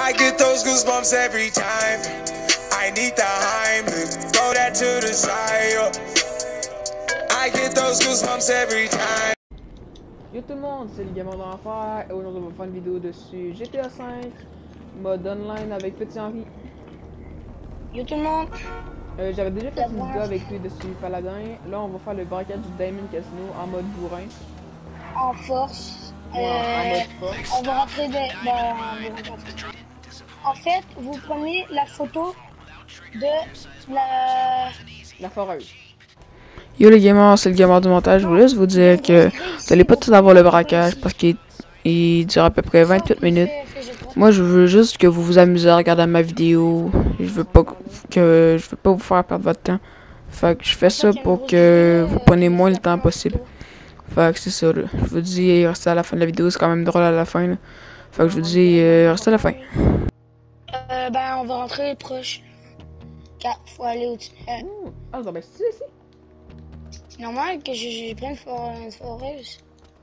I get those goosebumps every time. I need the Heimlich, throw that to the side. I get those goosebumps every time. Yo tout le monde, c'est le Gamer d'Enfer et aujourd'hui on va faire une vidéo dessus GTA 5 mode online avec Petit Henri. Yo tout le monde! J'avais déjà fait une vidéo avec lui dessus Paladin. Là on va faire le braquage du Diamond Casino en mode bourrin. En force. Ouais, en mode force. On va rentrer dans... En fait, vous prenez la photo de la foreuse. Yo les gamers, c'est le gamer du montage. Je voulais juste vous dire que vous allez pas tout avoir le braquage parce qu'il dure à peu près 28 minutes. Moi je veux juste que vous vous amusez à regarder ma vidéo. Je veux pas vous faire perdre votre temps. Fait que je fais ça pour que vous preniez moins le temps possible. Fait que c'est ça là. Je vous dis restez à la fin de la vidéo, c'est quand même drôle à la fin là. Fait que je vous dis restez à la fin. Ben on va rentrer proche. Car faut aller au-dessus. Ah ben c'est ici. C'est normal que j'ai plein de foreuses.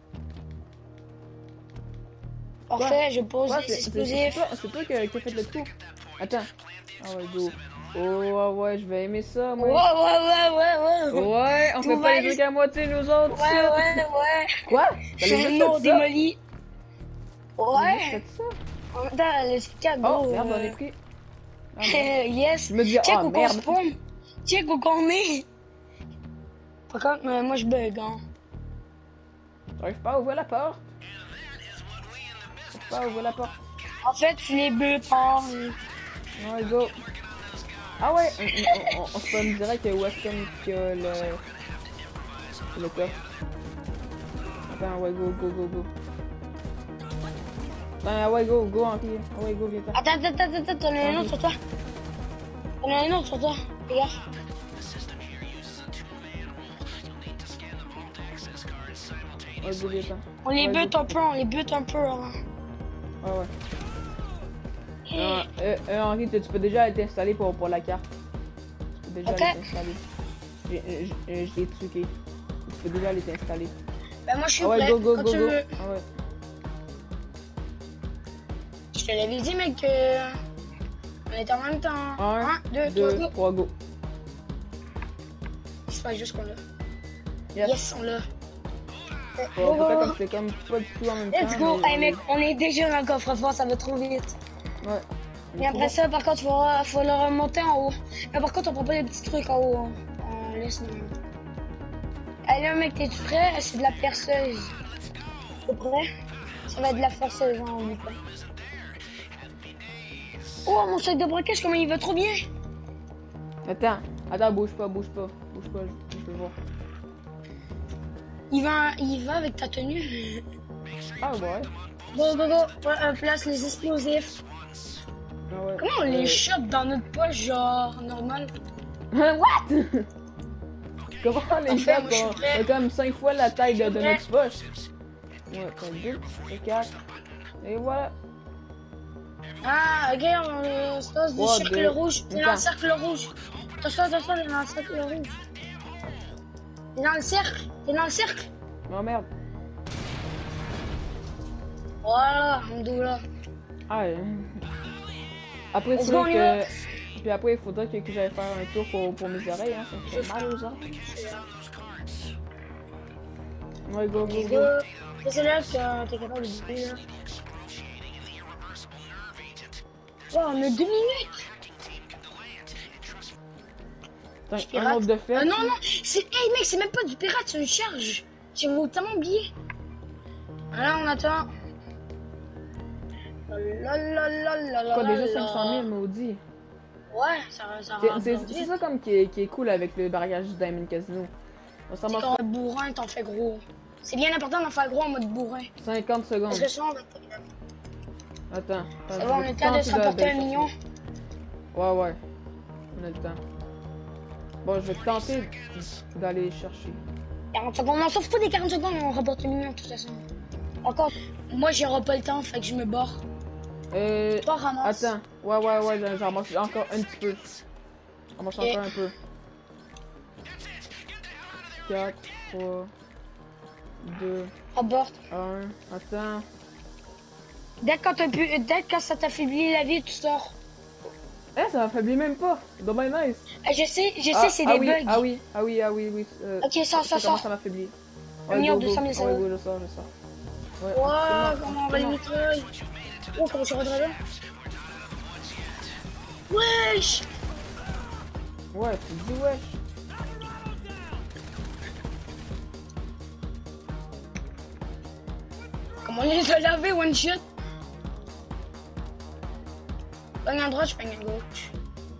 Parfait, je pose les explosifs. C'est toi qui as fait le coup. Attends. Ah ouais, go. Oh ouais, je vais aimer ça, moi. Ouais. Ouais, on fait pas les trucs à moitié, nous autres. Ouais. Quoi? C'est un mur démoli. Ouais. Fait ça? Attends, le cadeau. Oh, merde, on est pris. Ah, yes. Je me dis, check oh où merde. qu'on spawn. Check où qu'on est. Par contre, moi je bug, hein. J'arrive pas à ouvrir la porte. J'arrive pas à ouvrir la porte. En fait, les bleus partent. Ouais, go. Ah ouais, on se peut direct que Weston qui a le coffre. Attends, ouais, go. Attends, ouais, go, Henri. Ah ouais, go, viens pas. Attends, t'en as un autre sur toi. Regarde. Ouais, go, viens pas. On les bute un peu, hein. Ah ouais. Henri, tu peux déjà être installé pour la carte. Tu peux déjà être installé. Je l'ai truqué. Tu peux déjà aller t'installer. Ben moi je suis prêt. Go. Ah ouais. Je te l'avais dit mec on est en même temps. 1, 2, 3, go. C'est pas juste qu'on l'a. Yes, on l'a. C'est comme pas du tout en même temps. Let's go, hey mec, on est déjà dans le coffre-fort, ça va trop vite. Ouais. Et après ça, par contre, faut le remonter en haut. Mais par contre, on prend pas les petits trucs en haut. Hein. On laisse nous. Allez, mec, t'es-tu prêt? C'est de la perceuse. T'es prêt? Ça va être de la forceuse, hein, oublie pas. Oh, mon sac de braquage, comment il va trop bien! Attends, bouge pas, je peux voir. Il va avec ta tenue. Ah ouais. Go. Ouais, place les explosifs. Ah ouais. Comment on les chope dans notre poche, genre, normal? What? Comment on les chope? On a comme 5 fois la taille de notre poche. Ouais, 2, 4. Et voilà. Ah, regarde, c'est du cercle rouge. C'est dans le cercle rouge. Attention, il est dans le cercle rouge. T'es dans le cercle. Oh merde. Voilà, Amdoula. Ah, après, c'est que... Puis après, il faudrait que j'aille faire un tour pour mes oreilles, hein. Ça me fait mal aux oreilles. Ouais, go. C'est là que t'es capable de bouger, là. Oh, on a 2 minutes. Attends, un autre de fait. Non, hey mec, c'est même pas du pirate, c'est une charge. J'ai tellement oublié. Voilà, on attend. Quoi, déjà 500 000, maudit. Ouais, ça va. C'est ça comme qui est cool avec le barrage du Diamond Casino. C'est qu'en mode bourrin, t'en fais gros. C'est bien important d'en faire gros en mode bourrin. 50 secondes. Parce que sinon, Attends. C'est bon, on est temps de se rapporter 1 million. Ouais. On a le temps. Bon, je vais tenter d'aller chercher. 40 secondes, on s'en fout des 40 secondes, on rapporte 1 million de toute façon. Encore, moi j'aurai pas le temps, fait que je me barre. Toi, ramasse. Attends, ouais, j'en ramasse encore un petit peu. On ramasse encore un peu. 4, 3, 2, Rapporte. 1, attends. Dès que ça t'affaiblit la vie, tu sors. Eh, ça m'affaiblit même pas. Dommage nice. Je sais, c'est des bugs. Ah oui. Ok, sors. Ça m'affaiblit. Ouais, 200 000 ouais, je sors. Ouais, wow, comment on va les mitrailler? Oh, comment tu rentres là? Wesh! Ouais, tu dis wesh. Comment on les a lavés, one shot? Pogne à droite, je pogne à gauche.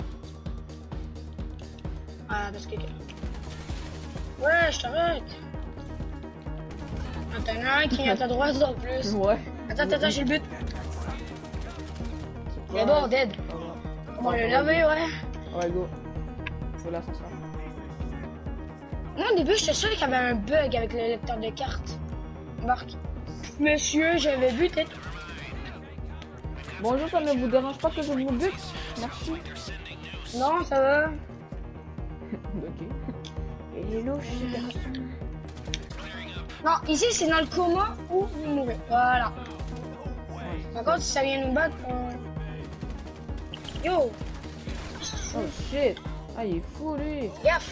Ah, parce que... Ouais, je t'arrête. Attends, il y en a un qui est à ta droite en plus. Ouais. Attends, j'ai le but. C'est bon, dead. Comment le laver, ouais. Ouais, go. Je là, ça sera. Moi, au début, j'étais sûr qu'il y avait un bug avec le lecteur de cartes. Marc. Monsieur, j'avais buté. Bonjour, ça ne vous dérange pas que je vous bute? Merci. Non, ça va. Ok. Hello, garçon. Non, ici, c'est dans le coma ou vous mourrez. Voilà. Par contre, si ça vient nous battre, Yo! Oh shit! Ah, il est fou, lui! Gaffe!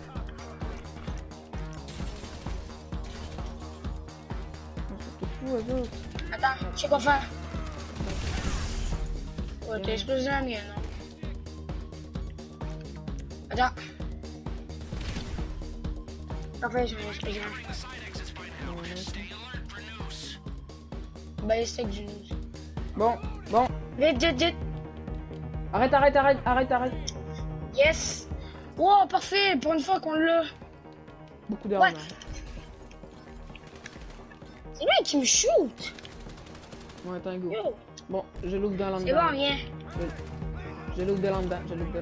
C'est fou, eux autres. Attends, je sais quoi faire. Ouais, t'as explosé la mienne, non? Attends. Parfait, j'en ai explosé un. Balistique du news. Bon. Vite! Arrête! Yes! Wow, parfait! Pour une fois qu'on l'a. Beaucoup d'armes. C'est lui qui me shoot! Ouais, attends, go. Yo! Bon, je look dans C'est bon, viens. Je look de dedans.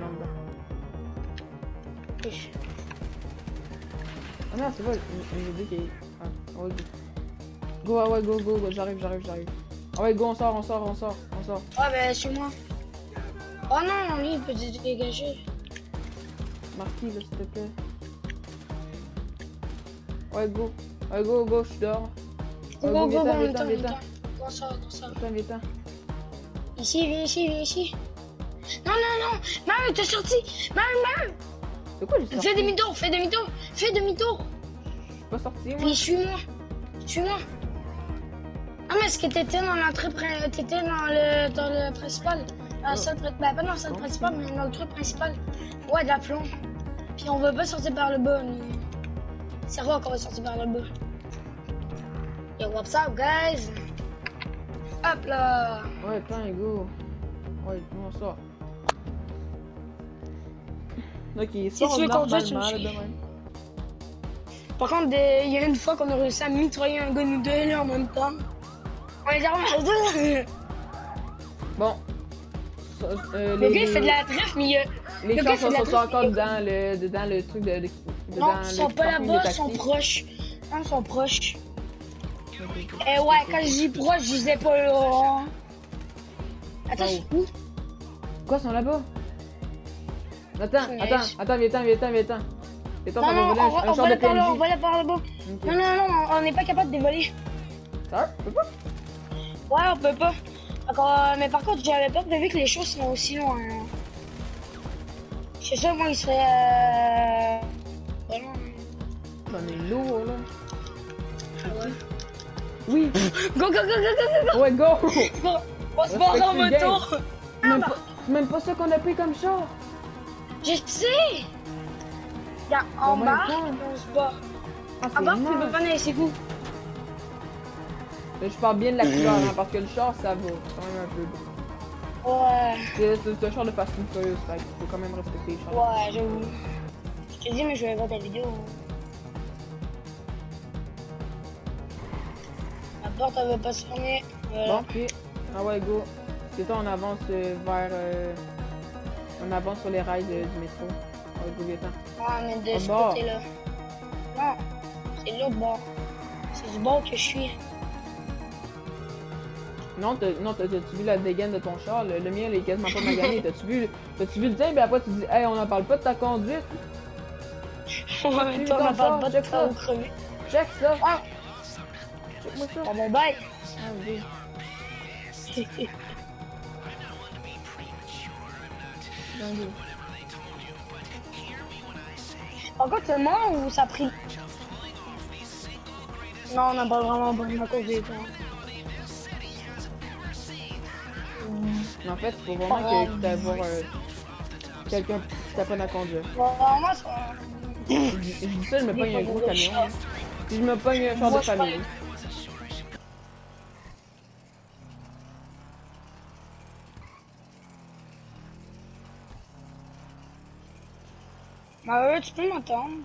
Ah non, c'est vrai, j'ai dit qu'il est... Ah, ouais, go, j'arrive. Ah ouais, go, on sort. Ouais, ben, suis moi. Oh non, lui, il peut se dégager. Marquis, là, s'il te plaît. Ouais, go, je suis dehors. Go, viens. On sort. Viens. Ici, viens ici. Non. Maman, t'es sorti. Maman. C'est quoi, j'ai sorti? Fais demi-tour. Je suis pas sorti, moi. Puis suis-moi. Ah, mais est-ce que t'étais dans l'entrée, t'étais dans le principal? Dans la salle, pas dans la salle principale, mais dans le truc principal. Ouais, de la plomb. Puis on va pas sortir par le bas, mais... C'est rare qu'on va sortir par le bas. Yo, what's up, guys? Hop là! Ouais, attends, go. Ouais, on sort. Ok, il Si sort tu veux conduire, tu me normalement, suis. là, demain. Par contre, il y a une fois qu'on a réussi à mitrailler un gars nous deux là en même temps. On est arrivé. Bon. Le gars il fait de la triffe, mais les le gars chars fait de la sont encore triffe. dans le truc de Non, ils sont pas là-bas, ils sont proches. Non, ils sont proches. Eh ouais, quand je dis proche, je disais pas là. Attends, je suis où? Quoi, ils sont là-bas? Attends, viens-t'en. Non, on va aller par là, bas. Okay. Non, on n'est pas capable de dévoler. Ça tu peux pas? Ouais, on peut pas. Mais par contre, j'avais pas prévu que les choses sont aussi loin. Je sais ça, moi, il serait... On est lourd, là. Ah ouais. Oui. Go. Ouais, go. On se barre en moto. C'est même pas ça qu'on a pris comme char. Je sais. Regarde, en bas, on se barre. En bas, tu peux pas aller, c'est cool. Je parle bien de la couleur, hein, parce que le char, ça va quand même un peu beau. Ouais. C'est un char de Fast and Furious, fait qu'il faut quand même respecter les chars. Ouais, j'avoue. Je te dis, mais je vais voir ta vidéo. La porte, elle veut pas se fermer. Bon, ok. Ah ouais, go. C'est ça, on avance vers... On avance sur les rails du métro. Ouais, go, viens-t'en. Ah, mais de ce côté-là. Non, c'est l'autre bord. C'est du bord que je suis. Non, t'as-tu vu la dégaine de ton char? Le mien, il est quasiment pas magané. T'as-tu vu le tien? Puis après, tu dis, hey, on en parle pas de ta conduite. En même temps, on en parle pas de ça. Check ça. Ah! Check-moi ça. Dans mon bail. Ah, oui. Par contre, c'est moi ou ça a pris? Non, on n'a pas vraiment bon à cause des temps. Mais en fait, il faut vraiment que tu avoir quelqu'un qui t'apprenne à conduire. Bon, moi, ça... Je dis ça, je me pogne un gros camion. Hein. Si je me pogne un char de famille. Bah ouais, tu peux m'entendre.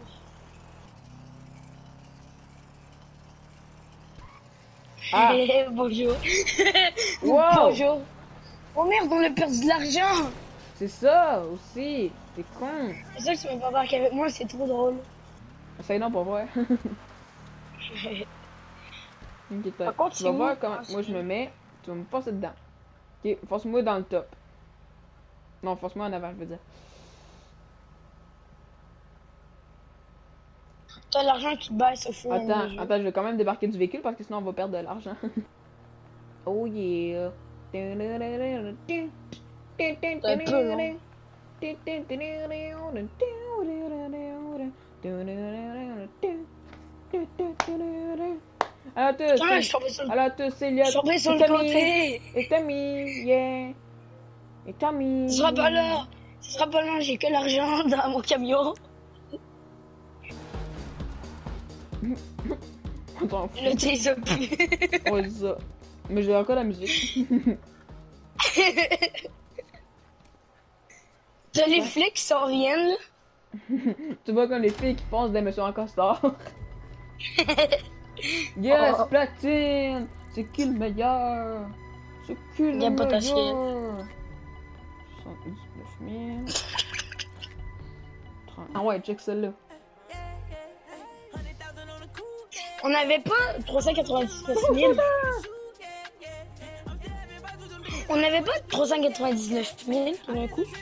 Ah. Bonjour. Wow. Bonjour. Oh merde, on a perdu de l'argent. C'est ça aussi. T'es con. C'est ça que tu m'as pas marqué avec moi, c'est trop drôle. Essaye non pour voir. Okay, Par contre, tu vas voir comment moi je me mets. Tu vas me passer dedans. Ok, force-moi dans le top. Non, force-moi en avant, je veux dire. T'as l'argent qui baisse au fur et à Attends, mesure. attends, je vais quand même débarquer du véhicule parce que sinon on va perdre de l'argent. Oh yeah. C'est un peu long. Alors Putain, je tous, suis tombé sur le... alors tous, c'est Elliot. Je suis tombé sur le côté. Et Tommy, yeah. Et Tommy. Ce sera pas là. Ce sera pas là, j'ai que l'argent dans mon camion. On s'en fout. Le teaser plus. Ouais, c'est ça. Mais j'ai encore la musique. T'as les flics qui s'en viennent. Tu vois comme les filles qui pensent des messieurs en costard. Yes, Oh. platine! C'est qui le meilleur? C'est qui le Y a pas ta meilleur? 79 000. 30. Ah ouais, check celle-là. On n'avait pas 399 000. On n'avait pas 399 000 tout d'un coup.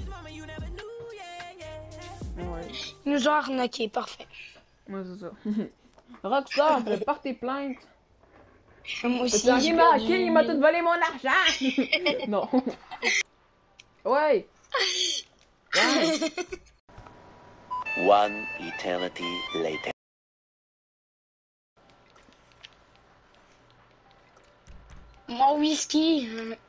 Ouais. Ils nous ont arnaqué, parfait. Ouais, c'est ça. Rockstar, je vais porter plainte. Moi aussi. Il m'a hacké, il m'a tout volé mon argent! Non. Ouais. Ouais. One eternity later. Mon whisky.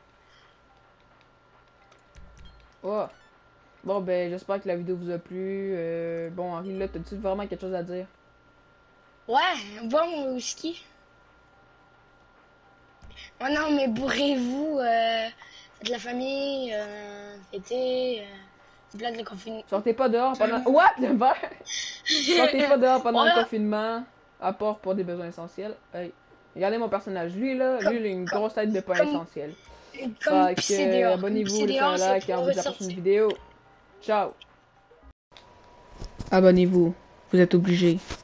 Oh. Bon, ben, j'espère que la vidéo vous a plu. Bon, Henri, là, t'as-tu vraiment quelque chose à dire? Ouais, bon mon whisky. Oh non, mais bourrez-vous. Faites la famille. Fêtez. C'est plein de confinement. Sortez pas dehors pendant... What? Le verre? Sortez pas dehors pendant le confinement, à part pour des besoins essentiels. Hey. Regardez mon personnage. Lui, là, lui, il a une grosse tête de pas essentiel. Fait que, abonnez-vous, laissez un like et on vous dit à la prochaine vidéo. Ciao! Abonnez-vous. Vous êtes obligés.